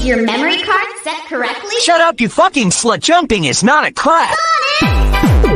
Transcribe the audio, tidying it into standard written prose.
your memory card set correctly? Shut up, you fucking slut. Jumping is not a class. Got it!